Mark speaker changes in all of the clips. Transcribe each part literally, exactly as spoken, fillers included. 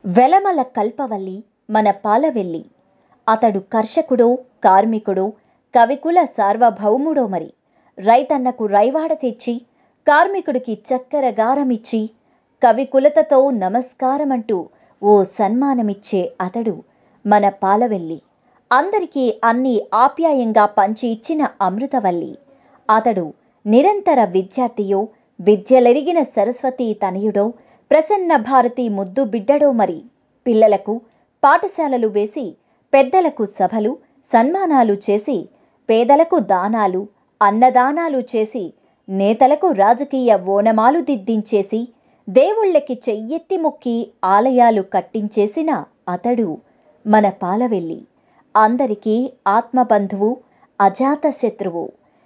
Speaker 1: వెలమల కల్పవల్లి మన పాలవెల్లి. అతడు కర్షకుడో కార్మికుడో కవికుల సార్వభౌముడో మరి. రైతన్నకు రైవాడ తెచ్చి కార్మికుడికి చక్కెర గారమిచ్చి కవికులతతో నమస్కారమంటూ ఓ సన్మానమిచ్చే అతడు మన పాలవెల్లి. అందరికీ అన్నీ ఆప్యాయంగా పంచి ఇచ్చిన అమృతవల్లి. అతడు నిరంతర విద్యార్థియో విద్యలెరిగిన సరస్వతీ తనయుడో ప్రసన్న భారతి ముద్దు బిడ్డడో మరి. పిల్లలకు పాఠశాలలు వేసి పెద్దలకు సభలు సన్మానాలు చేసి పేదలకు దానాలు అన్నదానాలు చేసి నేతలకు రాజకీయ ఓనమాలు దిద్దించేసి దేవుళ్ళకి చెయ్యెత్తి మొక్కి ఆలయాలు కట్టించేసిన అతడు మన పాలవెల్లి. అందరికీ ఆత్మబంధువు అజాత శత్రువు.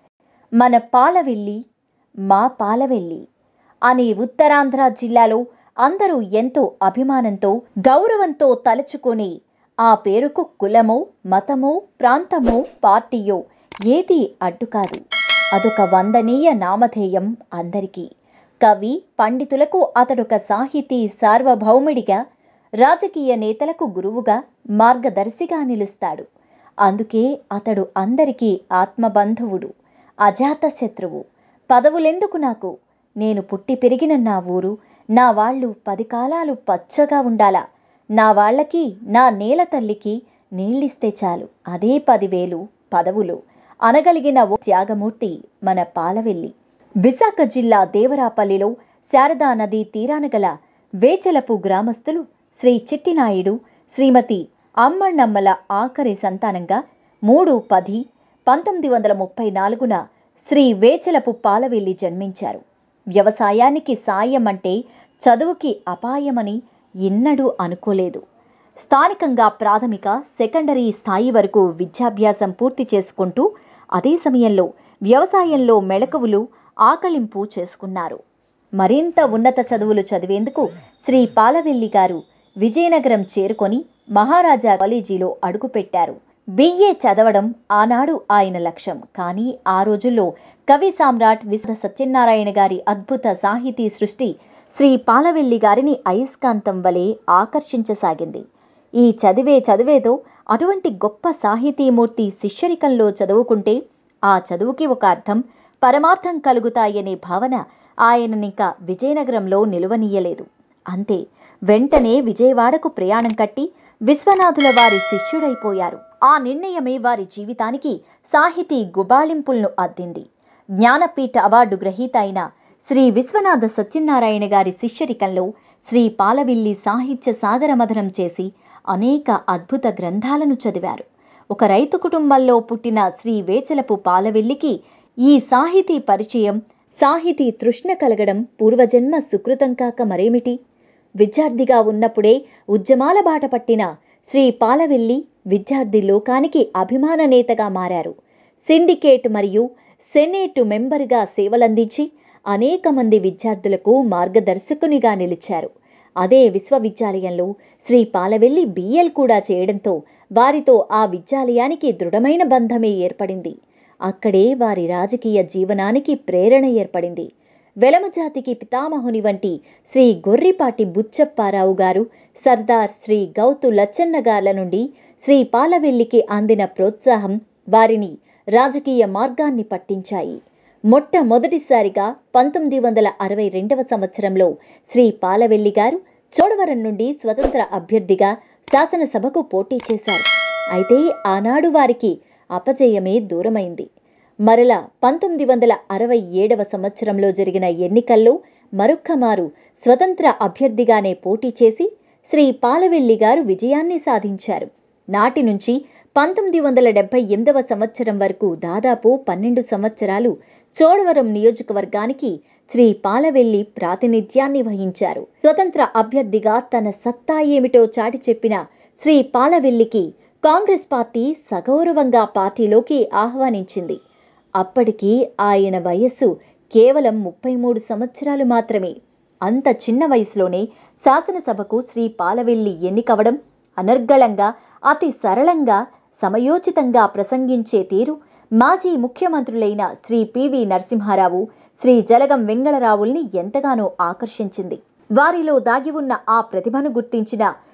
Speaker 1: మన పాలవెల్లి మా పాలవెల్లి అని ఉత్తరాంధ్ర జిల్లాలో అందరూ ఎంతో అభిమానంతో గౌరవంతో తలుచుకొని ఆ పేరుకు కులమో మతమో ప్రాంతమో పార్టీయో ఏదీ అడ్డుకాదు. అదొక వందనీయ నామధేయం అందరికీ. కవి పండితులకు అతడొక సాహితీ సార్వభౌముడిగా, రాజకీయ నేతలకు గురువుగా మార్గదర్శిగా నిలుస్తాడు. అందుకే అతడు అందరికీ ఆత్మబంధువుడు అజాత శత్రువు. పదవులెందుకు నాకు, నేను పుట్టి పెరిగిన నా ఊరు నా వాళ్ళు పది కాలాలు పచ్చగా ఉండాలా, నా వాళ్లకి నా నేల తల్లికి నీళ్ళిస్తే చాలు, అదే పదివేలు పదవులు అనగలిగిన ఓ త్యాగమూర్తి మన పాలవెల్లి. విశాఖ జిల్లా దేవరాపల్లిలో శారదా నదీ తీరాన గల వేచలపు గ్రామస్తులు శ్రీ చిట్టినాయుడు శ్రీమతి అమ్మన్నమ్మల ఆఖరి సంతానంగా మూడు పది పంతొమ్మిది వందల ముప్పై నాలుగున శ్రీ వేచలపు పాలవెల్లి జన్మించారు. వ్యవసాయానికి సాయం అంటే చదువుకి అపాయమని ఎన్నడూ అనుకోలేదు. స్థానికంగా ప్రాథమిక సెకండరీ స్థాయి వరకు విద్యాభ్యాసం పూర్తి చేసుకుంటూ అదే సమయంలో వ్యవసాయంలో మెళకువలు ఆకళింపు చేసుకున్నారు. మరింత ఉన్నత చదువులు చదివేందుకు శ్రీ పాలవెల్లి గారు విజయనగరం చేరుకొని మహారాజా కాలేజీలో అడుగుపెట్టారు. బిఏ చదవడం ఆనాడు ఆయన లక్ష్యం. కానీ ఆ రోజుల్లో కవి సామ్రాట్ విశ్వ సత్యనారాయణ గారి అద్భుత సాహితీ సృష్టి శ్రీ పాలవెల్లి గారిని అయస్కాంతం వలె ఆకర్షించసాగింది. ఈ చదివే చదివేదో అటువంటి గొప్ప సాహితీమూర్తి శిష్యరికంలో చదువుకుంటే ఆ చదువుకి ఒక అర్థం పరమార్థం కలుగుతాయనే భావన ఆయననింకా విజయనగరంలో నిలువనీయలేదు. అంతే, వెంటనే విజయవాడకు ప్రయాణం కట్టి విశ్వనాథుల వారి శిష్యుడైపోయారు. ఆ నిర్ణయమే వారి జీవితానికి సాహితీ గుబాళింపులను అద్దింది. జ్ఞానపీఠ అవార్డు గ్రహీత అయిన శ్రీ విశ్వనాథ సత్యనారాయణ గారి శిష్యరికంలో శ్రీ పాలవెల్లి సాహిత్య సాగరమథనం చేసి అనేక అద్భుత గ్రంథాలను చదివారు. ఒక రైతు కుటుంబంలో పుట్టిన శ్రీ వేచలపు పాలవెల్లికి ఈ సాహితీ పరిచయం, సాహితీ తృష్ణ కలగడం పూర్వజన్మ సుకృతం కాక మరేమిటి? విద్యార్థిగా ఉన్నప్పుడే ఉద్యమాల బాట పట్టిన శ్రీ పాలవెల్లి విద్యార్థి లోకానికి అభిమాన నేతగా మారారు. సిండికేట్ మరియు సెనేటు మెంబర్గా సేవలందించి అనేక మంది విద్యార్థులకు మార్గదర్శకునిగా నిలిచారు. అదే విశ్వవిద్యాలయంలో శ్రీ పాలవెల్లి బిఎల్ కూడా చేయడంతో వారితో ఆ విద్యాలయానికి దృఢమైన బంధమే ఏర్పడింది. అక్కడే వారి రాజకీయ జీవనానికి ప్రేరణ ఏర్పడింది. వెలమజాతికి పితామహుని వంటి శ్రీ గొర్రిపాటి బుచ్చప్పారావు గారు, సర్దార్ శ్రీ గౌతు లచ్చన్న గార్ల నుండి శ్రీ పాలవెల్లికి అందిన ప్రోత్సాహం వారిని రాజకీయ మార్గాన్ని పట్టించాయి. మొట్టమొదటిసారిగా పంతొమ్మిది వందల అరవై రెండవ సంవత్సరంలో శ్రీ పాలవెల్లి గారు చోడవరం నుండి స్వతంత్ర అభ్యర్థిగా శాసనసభకు పోటీ చేశారు. అయితే ఆనాడు వారికి అపజయమే దూరమైంది. మరలా పంతొమ్మిది వందల అరవై ఏడవ సంవత్సరంలో జరిగిన ఎన్నికల్లో మరొక్కమారు స్వతంత్ర అభ్యర్థిగానే పోటీ చేసి శ్రీ పాలవెల్లి గారు విజయాన్ని సాధించారు. నాటి నుంచి పంతొమ్మిది వందల డెబ్బై ఎనిమిదవ సంవత్సరం వరకు దాదాపు పన్నెండు సంవత్సరాలు చోడవరం నియోజకవర్గానికి శ్రీ పాలవెల్లి ప్రాతినిధ్యాన్ని వహించారు. స్వతంత్ర అభ్యర్థిగా తన సత్తా ఏమిటో చాటి చెప్పిన శ్రీ పాలవెల్లికి కాంగ్రెస్ పార్టీ సగౌరవంగా పార్టీలోకి ఆహ్వానించింది. అప్పటికి ఆయన వయస్సు కేవలం ముప్పై మూడు సంవత్సరాలు మాత్రమే. అంత చిన్న వయసులోనే శాసనసభకు శ్రీ పాలవెల్లి ఎన్నికవడం, అనర్గళంగా అతి సరళంగా సమయోచితంగా ప్రసంగించే తీరు మాజీ ముఖ్యమంత్రులైన శ్రీ పివి నరసింహారావు, శ్రీ జలగం వెంగళరావుల్ని ఎంతగానో ఆకర్షించింది. వారిలో దాగి ఉన్న ఆ ప్రతిభను గుర్తించిన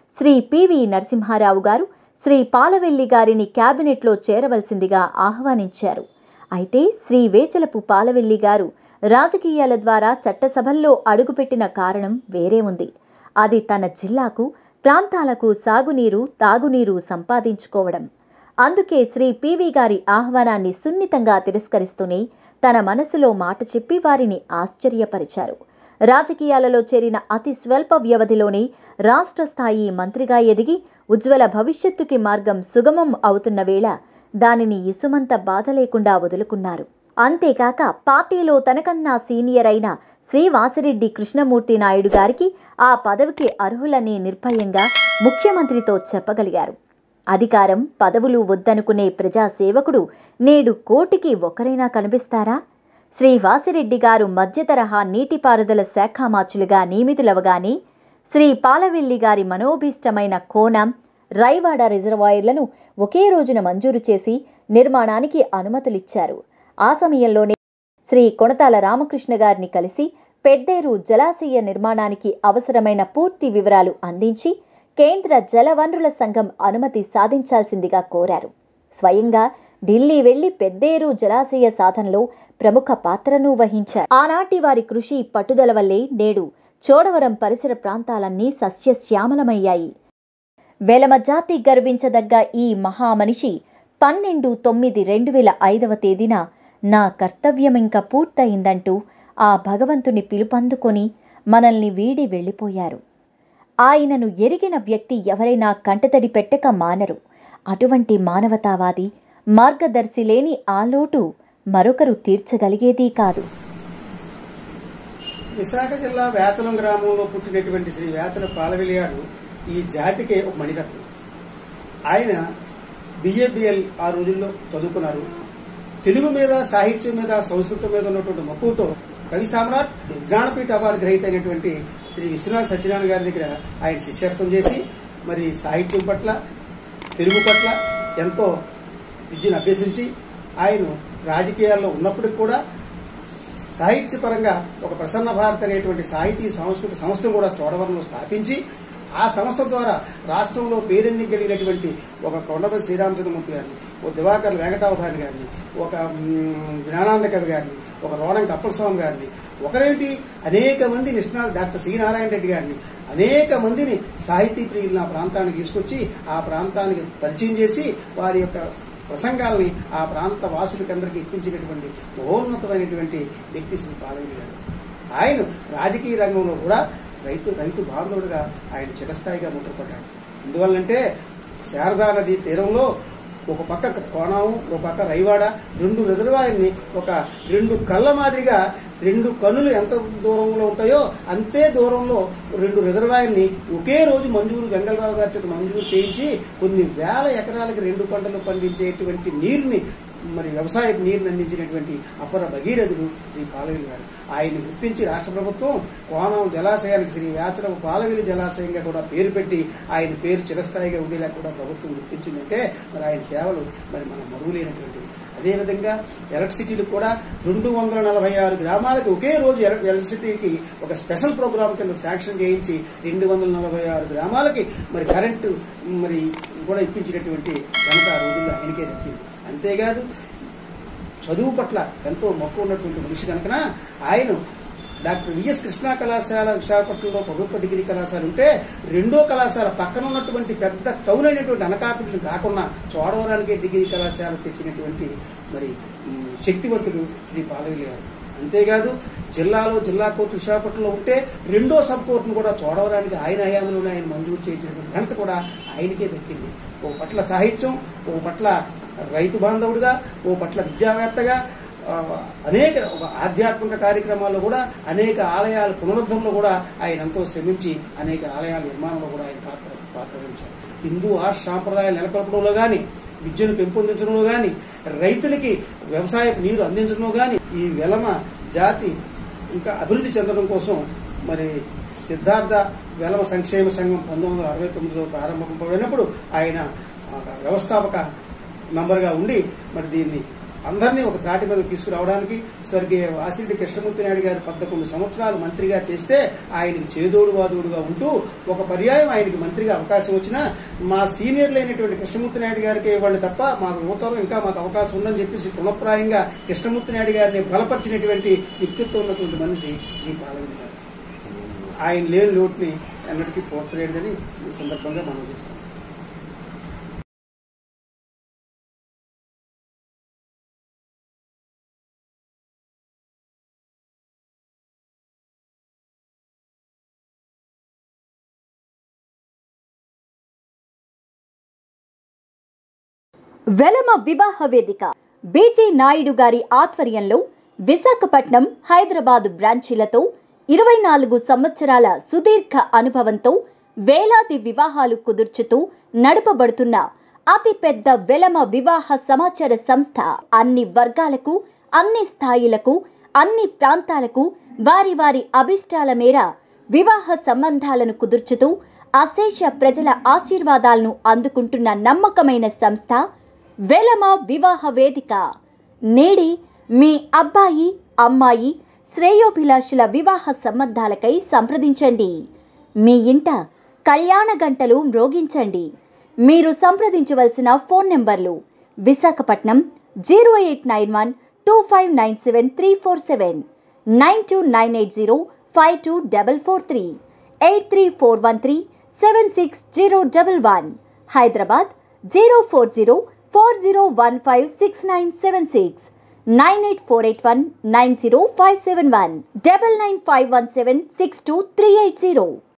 Speaker 1: శ్రీ పివి నరసింహారావు గారు శ్రీ పాలవెల్లి గారిని క్యాబినెట్లో చేరవలసిందిగా ఆహ్వానించారు. అయితే శ్రీ వేచలపు పాలవెల్లి గారు రాజకీయాల ద్వారా చట్టసభల్లో అడుగుపెట్టిన కారణం వేరే ఉంది. అది తన జిల్లాకు, ప్రాంతాలకు సాగునీరు, తాగునీరు సంపాదించుకోవడం. అందుకే శ్రీ పివి గారి ఆహ్వానాన్ని సున్నితంగా తిరస్కరిస్తూనే తన మనసులో మాట చెప్పి వారిని ఆశ్చర్యపరిచారు. రాజకీయాలలో చేరిన అతి స్వల్ప వ్యవధిలోనే రాష్ట్ర స్థాయి మంత్రిగా ఎదిగి ఉజ్వల భవిష్యత్తుకి మార్గం సుగమం అవుతున్న వేళ దానిని ఇసుమంత బాధ లేకుండా వదులుకున్నారు. అంతేకాక పార్టీలో తనకన్నా సీనియర్ అయిన శ్రీ వాసిరెడ్డి కృష్ణమూర్తి నాయుడు గారికి ఆ పదవికి అర్హులని నిర్భయంగా ముఖ్యమంత్రితో చెప్పగలిగారు. అధికారం, పదవులు వద్దనుకునే ప్రజాసేవకుడు నేడు కోటికి ఒకరైనా కనిపిస్తారా? శ్రీ వాసిరెడ్డి గారు మధ్యతరహా నీటిపారుదల శాఖ మార్చులుగా నియమితులవగానే శ్రీ పాలవెల్లి గారి మనోభీష్టమైన కోనం, రైవాడ రిజర్వాయర్లను ఒకే రోజున మంజూరు చేసి నిర్మాణానికి అనుమతులిచ్చారు. ఆ సమయంలోనే శ్రీ కొణతాల రామకృష్ణ గారిని కలిసి పెద్దేరు జలాశయ నిర్మాణానికి అవసరమైన పూర్తి వివరాలు అందించి కేంద్ర జలవనరుల సంఘం అనుమతి సాధించాల్సిందిగా కోరారు. స్వయంగా ఢిల్లీ వెళ్లి పెద్దేరు జలాశయ సాధనలో ప్రముఖ పాత్రను వహించారు. ఆనాటి వారి కృషి, పట్టుదల వల్లే నేడు చోడవరం పరిసర ప్రాంతాలన్నీ సస్యశ్యామలమయ్యాయి. వెలమ జాతి గర్వించదగ్గ ఈ మహామనిషి పన్నెండు తొమ్మిది రెండు వేల ఐదవ తేదీన నా కర్తవ్యమింక పూర్తయిందంటూ ఆ భగవంతుని పిలుపందుకొని మనల్ని వీడి వెళ్ళిపోయారు. ఆయనను ఎరిగిన వ్యక్తి ఎవరైనా కంటతడి పెట్టక మానరు. అటువంటి మానవతావాది, మార్గదర్శి లేని ఆ లోటు మరొకరు తీర్చగలిగేదీ కాదు.
Speaker 2: విశాఖ జిల్లా వేచలం గ్రామంలో పుట్టినటువంటి శ్రీ వేచల పాలవెల్లి గారు ఈ జాతికే ఒక మణిరత్నం. ఆయన బిఏబిఎల్ ఆ రోజుల్లో చదువుకున్నారు. తెలుగు మీద, సాహిత్యం మీద, సంస్కృతం మీద ఉన్నటువంటి మక్కువతో కవి సామ్రాట్, జ్ఞానపీఠ అవార్డు గ్రహీత అయినటువంటి శ్రీ విశ్వనాథ సత్యనారాయణ గారి దగ్గర ఆయన శిష్యత్వం చేసి మరి సాహిత్యం పట్ల, తెలుగు పట్ల ఎంతో విద్యను అభ్యసించి ఆయన రాజకీయాల్లో ఉన్నప్పటికీ కూడా సాహిత్యపరంగా ఒక ప్రసన్న భారత్ అనేటువంటి సాహితీ సంస్కృతి సంస్థను కూడా చోడవరంలో స్థాపించి ఆ సంస్థ ద్వారా రాష్ట్రంలో పేరెన్ని కలిగినటువంటి ఒక కొండపల్లి శ్రీరామచంద్రమూర్తి గారిని, ఒక దివాకర్ వెంకటావధాని గారిని, ఒక జ్ఞానానంద కవి గారిని, ఒక రోడం కప్పలస్వామి గారిని, ఒకరేంటి అనేక మంది నిష్ణాలు డాక్టర్ సి నారాయణ రెడ్డి గారిని, అనేక మందిని సాహితీ ప్రియులను ఆ ప్రాంతానికి తీసుకొచ్చి ఆ ప్రాంతానికి పరిచయం చేసి వారి యొక్క ప్రసంగాల్ని ఆ ప్రాంత వాసులకందరికీ ఇప్పించినటువంటి మహోన్నతమైనటువంటి వ్యక్తి శ్రీ పాలవెల్లి గారు. ఆయన రాజకీయ రంగంలో కూడా రైతు రైతు బాంధవుడుగా ఆయన చిరస్థాయిగా ముద్రపడ్డాడు. ఎందువల్లంటే శారదా నది తీరంలో ఒక పక్క కోణం, ఒక పక్క రైవాడ, రెండు రిజర్వాయర్ని ఒక రెండు కళ్ళ మాదిరిగా రెండు కన్నులు ఎంత దూరంలో ఉంటాయో అంతే దూరంలో రెండు రిజర్వాయర్ని ఒకే రోజు మంజూరు వెంగళరావు గారి చేత మంజూరు చేయించి కొన్ని వేల ఎకరాలకు రెండు పంటలు పండించేటువంటి నీరుని, మరి వ్యవసాయ నీరుని అందించినటువంటి అపర భగీరథుడు శ్రీ పాలవెల్లి గారు. ఆయన్ని గుర్తించి రాష్ట్ర ప్రభుత్వం కోనం జలాశయానికి శ్రీ వేచల పాలవెల్లి జలాశయంగా కూడా పేరు పెట్టి ఆయన పేరు చిరస్థాయిగా ఉండేలా కూడా ప్రభుత్వం గుర్తించిందంటే మరి ఆయన సేవలు మరి మనం మరువులేనటువంటివి. అదేవిధంగా ఎలక్ట్రిసిటీలు కూడా రెండు వందల నలభై ఆరు గ్రామాలకు ఒకే రోజు ఎలక్ట్రిసిటీకి ఒక స్పెషల్ ప్రోగ్రాం కింద శాంక్షన్ చేయించి రెండు వందల నలభై ఆరు గ్రామాలకి మరి కరెంటు మరి కూడా ఇప్పించినటువంటి ఘనత ఆ రోజుల్లో ఆయనకే దక్కింది. అంతేకాదు చదువు పట్ల ఎంతో మక్కువ ఉన్నటువంటి మనిషి కనుక ఆయన డాక్టర్ విఎస్ కృష్ణా కళాశాల విశాఖపట్నంలో ప్రభుత్వ డిగ్రీ కళాశాల ఉంటే రెండో కళాశాల పక్కన ఉన్నటువంటి పెద్ద టౌన్ అయినటువంటి అనకాపల్లిని కాకుండా చోడవరానికి డిగ్రీ కళాశాల తెచ్చినటువంటి మరి శక్తివంతుడు శ్రీ పాలవెల్లి గారు. అంతేకాదు జిల్లాలో జిల్లా కోర్టు విశాఖపట్నంలో ఉంటే రెండో సబ్ కోర్టును కూడా చోడవరానికి ఆయన హయాంలోనే ఆయన మంజూరు చేయించినటువంటి ఘనత కూడా ఆయనకే దక్కింది. ఓ పట్ల సాహిత్యం, ఓ పట్ల రైతు బాంధవుడిగా, ఓ పట్ల విద్యావేత్తగా, అనేక ఆధ్యాత్మిక కార్యక్రమాల్లో కూడా అనేక ఆలయాల పునరుద్ధరణలో కూడా ఆయన ఎంతో శ్రమించి అనేక ఆలయాల నిర్మాణంలో కూడా ఆయన పాత్ర పాత్ర వహించారు. హిందూ ఆర్ష సాంప్రదాయాలు నెలకొల్పడంలో కానీ, విద్యను పెంపొందించడంలో కానీ, రైతులకి వ్యవసాయ నీరు అందించడంలో కానీ ఈ వెలమ జాతి ఇంకా అభివృద్ధి చెందడం కోసం మరి సిద్ధార్థ వెలమ సంక్షేమ సంఘం పంతొమ్మిది వందల అరవై తొమ్మిదిలో ప్రారంభమైనప్పుడు ఆయన వ్యవస్థాపక మెంబర్గా ఉండి మరి దీన్ని అందరినీ ఒక త్రాటి మీద తీసుకురావడానికి స్వర్గీయ వాసిరెడ్డి కృష్ణమూర్తి నాయుడు గారు పదకొండు సంవత్సరాలు మంత్రిగా చేస్తే ఆయనకి చేదోడు వాదోడుగా ఉంటూ ఒక పర్యాయం ఆయనకి మంత్రిగా అవకాశం వచ్చినా మా సీనియర్లు అయినటువంటి కృష్ణమూర్తి నాయుడు గారికి ఇవ్వండి తప్ప మాకు యువతరం ఇంకా మాకు అవకాశం ఉందని చెప్పేసి తృణప్రాయంగా కృష్ణమూర్తి నాయుడు గారిని బలపరిచినటువంటి వ్యక్తిత్వం ఉన్నటువంటి మనిషి ఈ పాలన. ఆయన లేని లోటుని అన్నిటికీ పోర్చలేదని ఈ సందర్భంగా మనం చూస్తాం.
Speaker 1: వెలమ వివాహ వేదిక బీజీ నాయుడు గారి ఆధ్వర్యంలో విశాఖపట్నం, హైదరాబాద్ బ్రాంచీలతో ఇరవై నాలుగు సంవత్సరాల సుదీర్ఘ అనుభవంతో వేలాది వివాహాలు కుదుర్చుతూ నడపబడుతున్న అతిపెద్ద వెలమ వివాహ సమాచార సంస్థ. అన్ని వర్గాలకు, అన్ని స్థాయిలకు, అన్ని ప్రాంతాలకు వారి వారి అభిష్టాల మేర వివాహ సంబంధాలను కుదుర్చుతూ అశేష ప్రజల ఆశీర్వాదాలను అందుకుంటున్న నమ్మకమైన సంస్థ వెలమ వివాహ వేదిక. నేడి మీ అబ్బాయి, అమ్మాయి, శ్రేయోభిలాషుల వివాహ సంబంధాలకై సంప్రదించండి. మీ ఇంట కళ్యాణ గంటలు మ్రోగించండి. మీరు సంప్రదించవలసిన ఫోన్ నెంబర్లు: Visakhapatnam zero eight nine one two five nine seven three four seven, nine two nine eight zero five two double four three, eight three four one three seven six zero double one, Hyderabad zero four zero four zero one five six nine seven six, nine eight four eight one nine zero five seven one, double nine five one seven six two three eight zero.